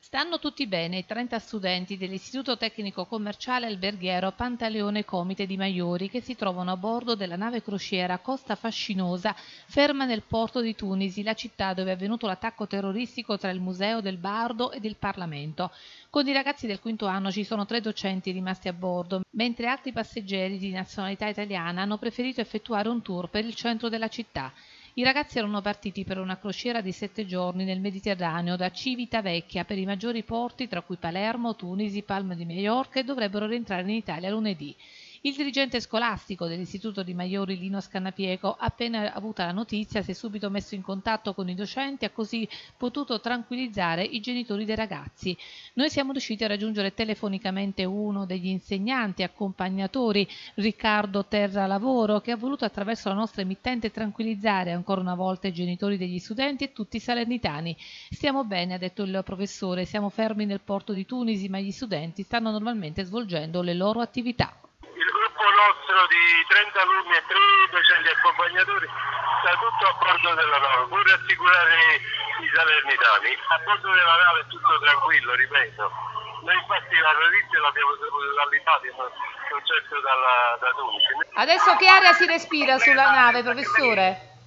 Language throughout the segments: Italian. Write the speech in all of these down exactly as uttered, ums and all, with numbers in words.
Stanno tutti bene i trenta studenti dell'Istituto Tecnico Commerciale Alberghiero Pantaleone Comite di Maiori che si trovano a bordo della nave crociera Costa Fascinosa ferma nel porto di Tunisi, la città dove è avvenuto l'attacco terroristico tra il Museo del Bardo ed il Parlamento. Con i ragazzi del quinto anno ci sono tre docenti rimasti a bordo, mentre altri passeggeri di nazionalità italiana hanno preferito effettuare un tour per il centro della città. I ragazzi erano partiti per una crociera di sette giorni nel Mediterraneo da Civitavecchia per i maggiori porti tra cui Palermo, Tunisi, Palma di Maiorca e dovrebbero rientrare in Italia lunedì. Il dirigente scolastico dell'Istituto di Maiori Lino Scannapiego, appena avuta la notizia, si è subito messo in contatto con i docenti e ha così potuto tranquillizzare i genitori dei ragazzi. Noi siamo riusciti a raggiungere telefonicamente uno degli insegnanti accompagnatori, Riccardo Terralavoro, che ha voluto attraverso la nostra emittente tranquillizzare ancora una volta i genitori degli studenti e tutti i salernitani. Stiamo bene, ha detto il professore, siamo fermi nel porto di Tunisi, ma gli studenti stanno normalmente svolgendo le loro attività. Nostro di trenta alunni e tre docenti accompagnatori sta tutto a bordo della nave, pur rassicurare i salernitani. A bordo della nave è tutto tranquillo, ripeto. Noi infatti la notizia l'abbiamo saputa dall'Italia, non certo dalla, da Tunisi. Adesso che aria si respira sulla nave, professore?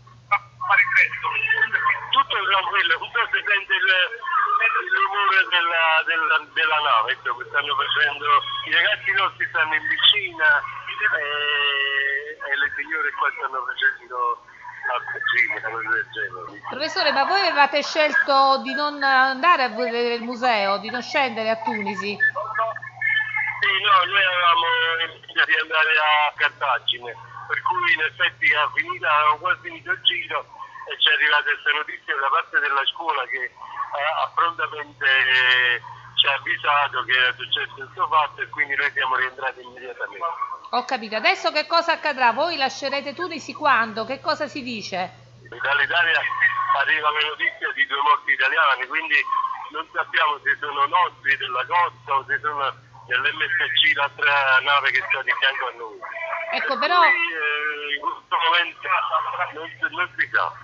Tutto tranquillo, non so se sente il, il rumore della, della, della nave, ecco, che stanno facendo, i ragazzi nostri stanno in piscina e, e le signore qua stanno facendo acqua gym, cose del genere. Professore, ma voi avevate scelto di non andare a vedere il museo, di non scendere a Tunisi? Sì, no, noi avevamo deciso di andare a Cartagine, per cui in effetti a finita, avevamo quasi finito il giro e ci è arrivata questa notizia da parte della scuola che ha prontamente ci ha avvisato che era successo questo fatto e quindi noi siamo rientrati immediatamente. Ho capito. Adesso che cosa accadrà? Voi lascerete Tunisi quando? Che cosa si dice? Dall'Italia arriva la notizia di due morti italiani, quindi non sappiamo se sono nostri della costa o se sono dell'M S C, l'altra nave che sta di fianco a noi. Ecco, per però... cui, eh, in questo momento non, non si sa.